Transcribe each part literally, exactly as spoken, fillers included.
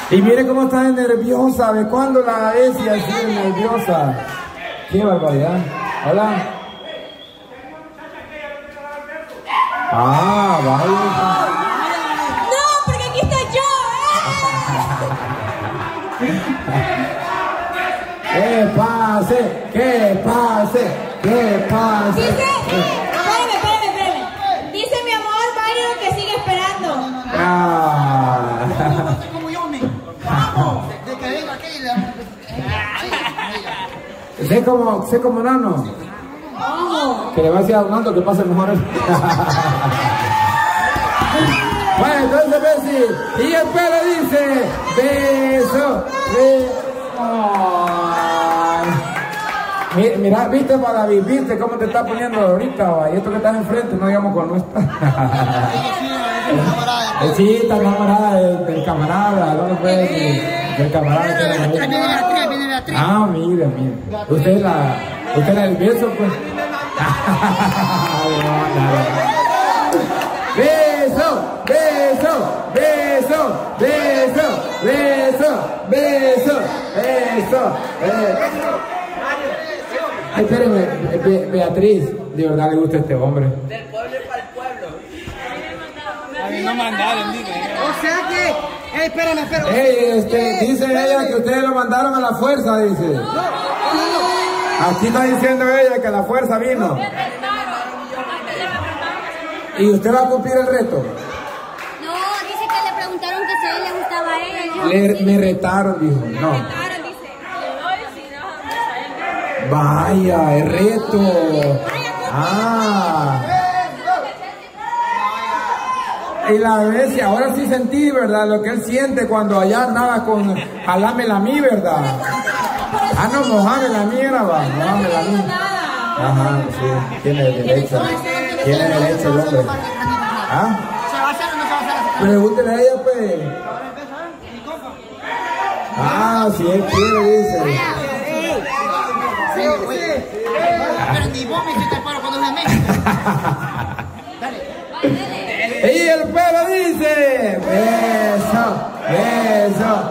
Y mire cómo está nerviosa, ¿de cuándo la ves y así es nerviosa? Qué barbaridad. Hola. Ah, vaya. No, porque aquí estoy yo. ¿Qué pase? ¿Qué pase? ¿Qué pase? Dice, espérame, espérame, espérame. Dice mi amor Mario que sigue esperando. Ah. Como yo, mi. Vamos. De que venga aquella. Sé como, sé como nano. Que le va a decir a Armando que pase mejor él. Bueno, entonces Bessie. Y el pelo dice: beso, beso. Mira, mira, viste para viste cómo te está poniendo ahorita, va. Y esto que estás enfrente, no digamos con nuestra. Sí, está enamorada del, del camarada, ¿dónde puede decir? Del camarada que era ahí. Viene la tres, viene la tres. Ah, mira, mira. Usted es la, usted es el beso, pues. Beso, beso, beso, beso, beso, beso, beso, beso. Ay, espéreme, Be Beatriz, de verdad le gusta este hombre. Del pueblo para el pueblo. A mí no mandaron, dime. O sea que, eh, espérame, espérame. Ey, este, dice ella que ustedes lo mandaron a la fuerza, dice. Aquí está diciendo ella que la fuerza vino. ¿Y usted va a cumplir el reto? No, dice que le preguntaron que si a él le gustaba a ella. Le, me retaron, dijo. No. Vaya, el reto. Ah. Y la vez, ahora sí sentí, ¿verdad? Lo que él siente cuando allá andaba con jalámela a mí, ¿verdad? Ah, no, mojámela a mí, era, va. Mojámela a mí. Ajá, sí, tiene derecho. Tiene derecho el hombre. ¿Ah? ¿Se va a hacer o no se va a hacer? Pregúntele a ella, pues. Ah, si él quiere, dice. Sí, sí. Pero ni vos me hiciste el paro cuando es de México. Dale. Y el pueblo dice: beso, beso.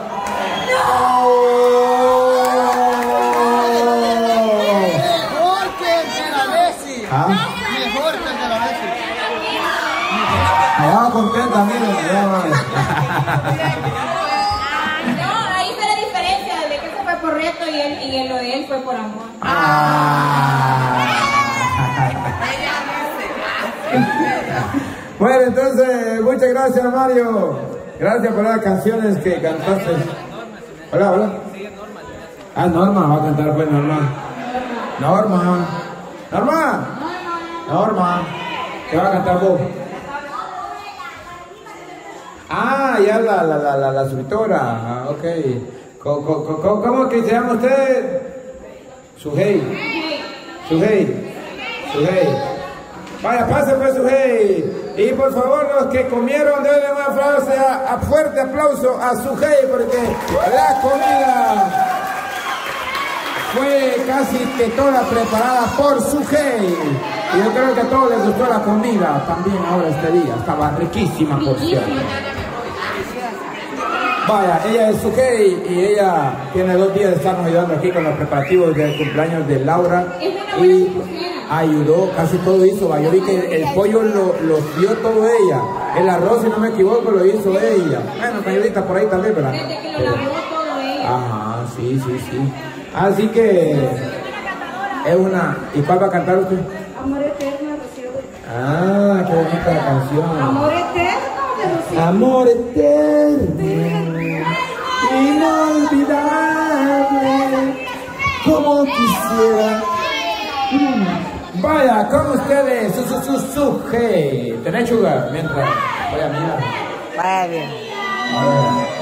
Mejor que el de la Bessie. ¿Ah? Mejor que el de la Bessie. Allá va contenta, miren. Allá va. No, ahí está la diferencia de que ese fue por reto y, él, y lo de él fue por amor. Ah. Bueno, entonces, muchas gracias, Mario. Gracias por las canciones que cantaste. Hola, hola. Ah, Norma, va a cantar pues Norma. Norma. Norma. Norma. ¿Qué va a cantar vos? Ah, ya la, la, la, la, la escritora. Ah, ok. ¿Cómo, cómo, ¿Cómo que se llama usted? Sujei. Sujei. Sujei. Vaya, pase pues Sujei. Y por favor, los que comieron, denle una frase a, a fuerte aplauso a Sujei, porque la comida fue casi que toda preparada por Sujei. Y yo creo que a todos les gustó la comida también ahora este día. Estaba riquísima, por cierto. Vaya, ella es Sujei y ella tiene dos días de estarnos ayudando aquí con los preparativos del cumpleaños de Laura. Y ayudó, casi todo hizo. Yo vi que el, el pollo lo, lo dio todo ella. El arroz, si no me equivoco, lo hizo ella. Bueno, ayudita por ahí también, ¿verdad? Desde que lo lavó todo ella. Ajá, sí, sí, sí. Así que es una... ¿Y cuál va a cantar usted? Amor eterno de Rocío Dúrcal. Ah, qué bonita la canción. Amor eterno de Rocío. Amor eterno, inolvidable, como quisiera. Mm. Vaya, con ustedes, su, su, su, Sujei. ¿Tenés sugar? Mientras voy a mirar. Vaya bien. A ver.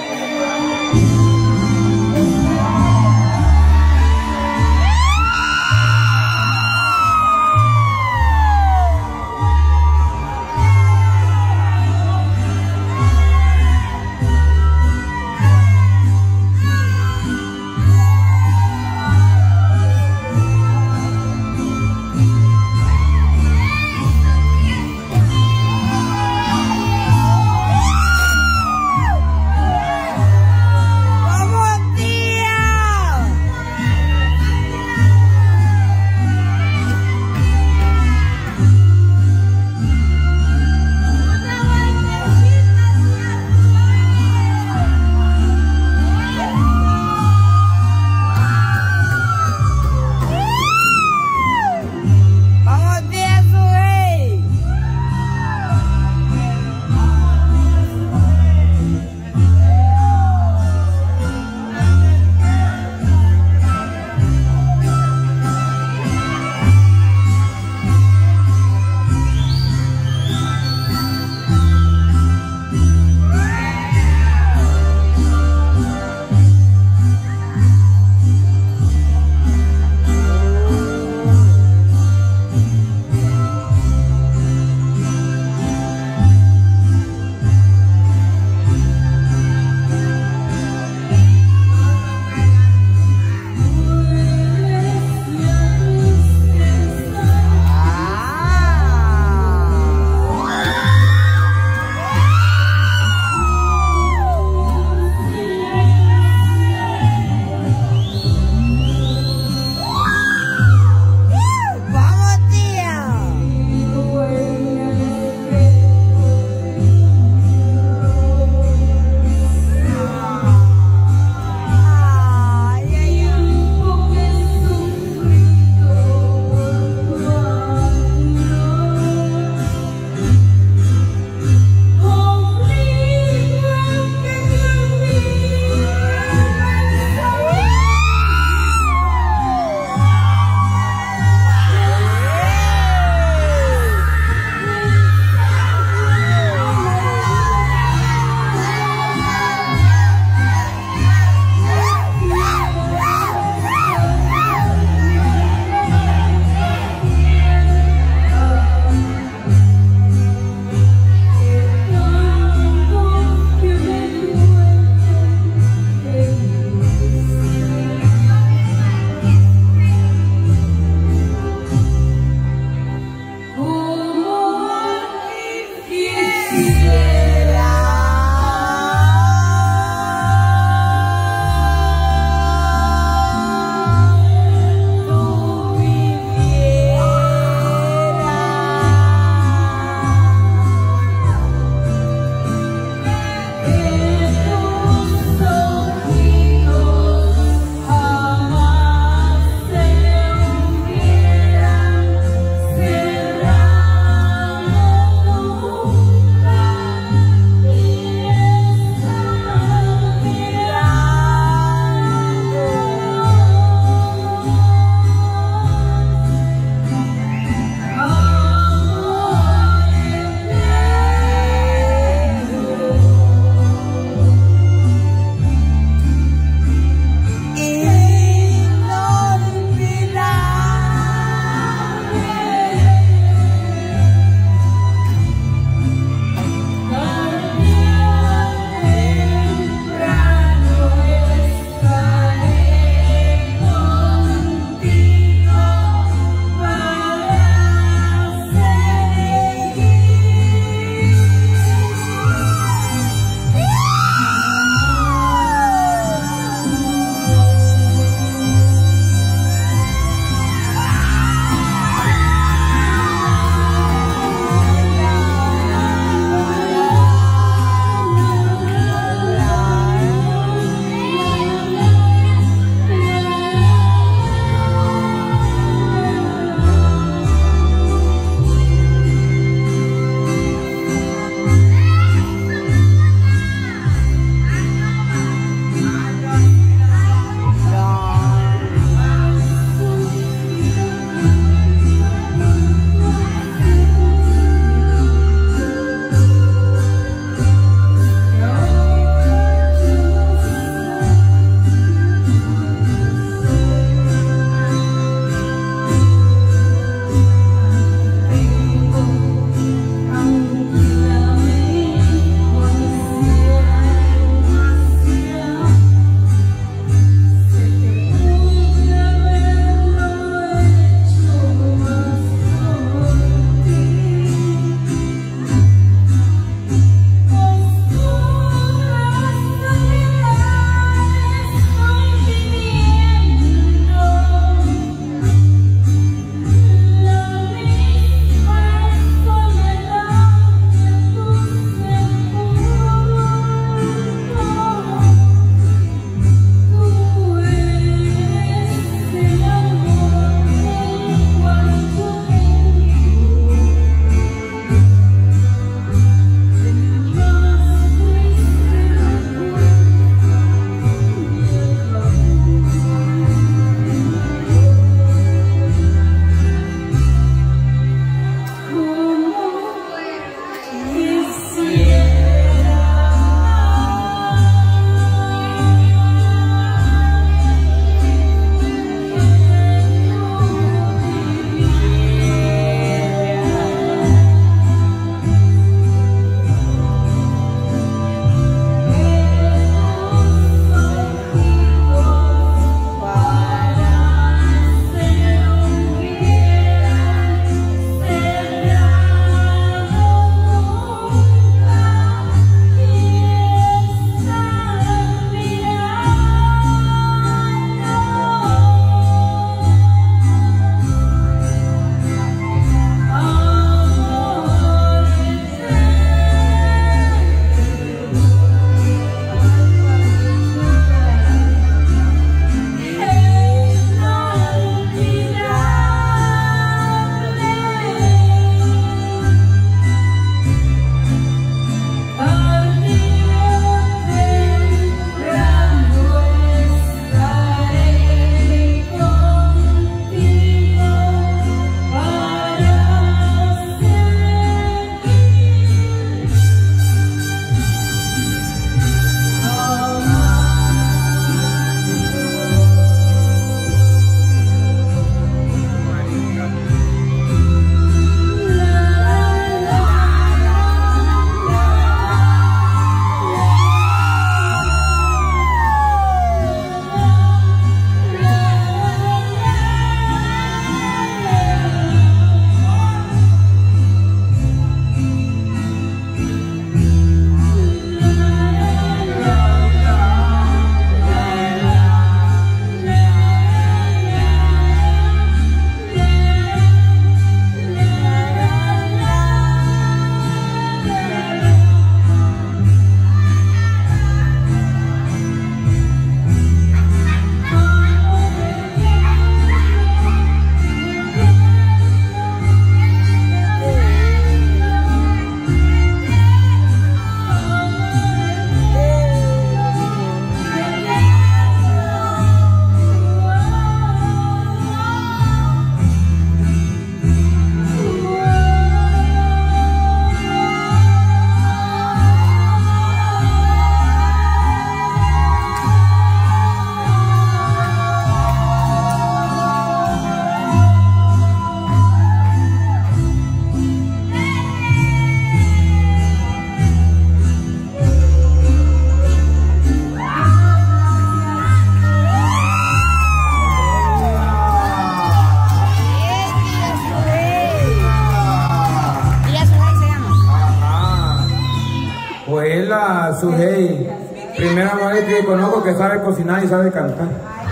su hey. Primera mujer que conozco que sabe cocinar y sabe cantar.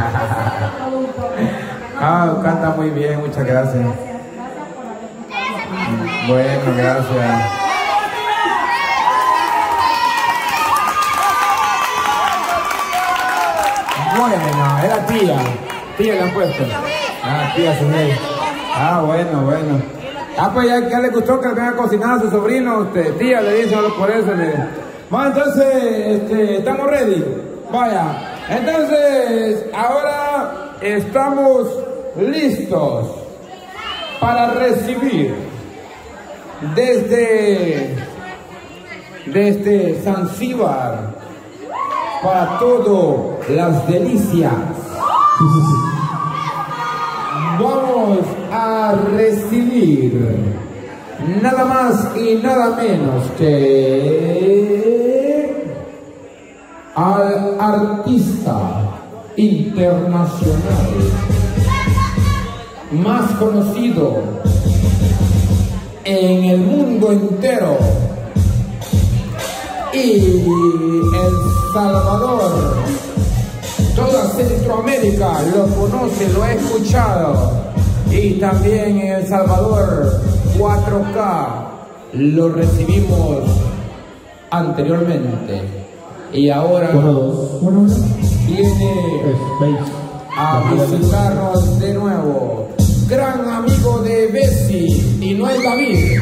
Ah, canta muy bien, muchas gracias. Bueno, gracias. Bueno, era tía. Tía le han puesto. Ah, tía Suney. Ah, bueno, bueno. Ah, pues ya, ya le gustó que le venga a cocinar a su sobrino. Usted, tía, le dice por eso. Le... Bueno, entonces, este, ¿estamos ready? Vaya. Entonces, ahora estamos listos para recibir desde, desde Zanzíbar para todo las delicias. Vamos a recibir nada más y nada menos que al artista internacional más conocido en el mundo entero y El Salvador. Toda Centroamérica lo conoce, lo ha escuchado. Y también en El Salvador, cuatro K, lo recibimos anteriormente. Y ahora viene a visitarnos de nuevo. Gran amigo de Bessie, y no es David.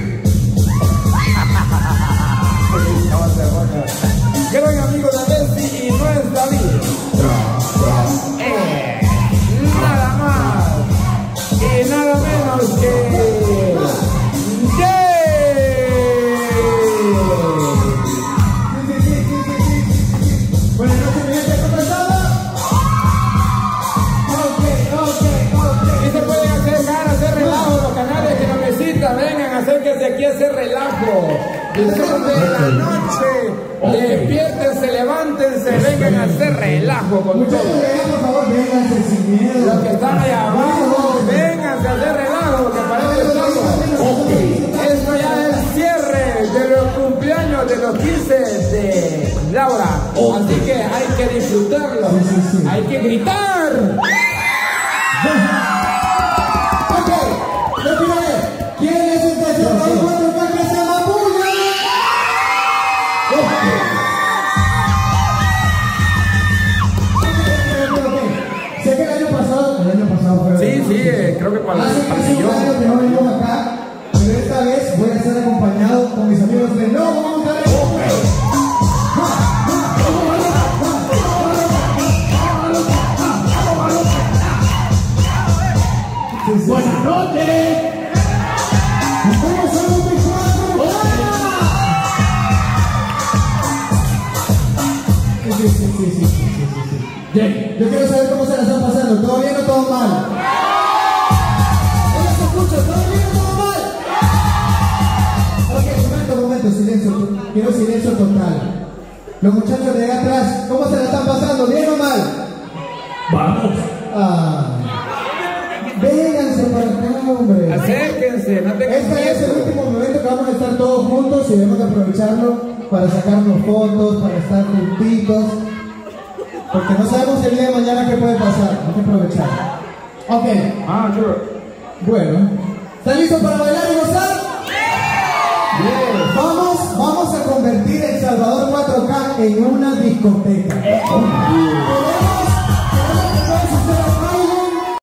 Gran amigo de Bessie y no es David. Eh, nada más y nada menos que Buenas noches, mi gente, ¿cómo están? Ok, ok, ok. Y se pueden acercar a hacer relajo los canales que nos visitan. Vengan, acérquense aquí a hacer relajo. Disfruten de la noche. Despiértense, levántense, vengan a hacer relajo con todo. Por favor, vénganse sin miedo. Los que están allá abajo, vénganse a hacer relajo, que parece que estamos. Esto ya es el cierre de los cumpleaños de los quince de Laura. Así que hay que disfrutarlo, hay que gritar. Ok, lo quiero ver. ¿Quién es el tercer país cuatro K que se mapulla? Sé que el año pasado, el año pasado fue. Sí, sí, eh, creo que para, Hace para el cinco sillón. años que no venimos acá, pero esta vez voy a estar acompañado con mis amigos de No Mountain. Buenas noches. ¿Cómo somos de cuatro? Sí, sí, sí, sí, sí, sí, sí. Bien, yo quiero saber cómo se la están pasando. ¿Todo bien o todo mal? ¿Cómo se escucha? ¿Todo bien o todo mal? Ok, momento, momento, silencio. Quiero silencio total. Los muchachos de allá atrás, ¿cómo se la están pasando? ¿Bien o mal? Vamos. Ah. Vénganse para acá, hombre. Acérquense, no tengan Este es el miedo. último momento que vamos a estar todos juntos y debemos de aprovecharlo para sacarnos fotos, para estar juntitos. Porque no sabemos el día de mañana qué puede pasar. Hay que aprovechar. Ok. Ah, sure. Bueno. ¿Están listos para bailar y gozar? Yes. Vamos, vamos a convertir El Salvador cuatro K en una discoteca.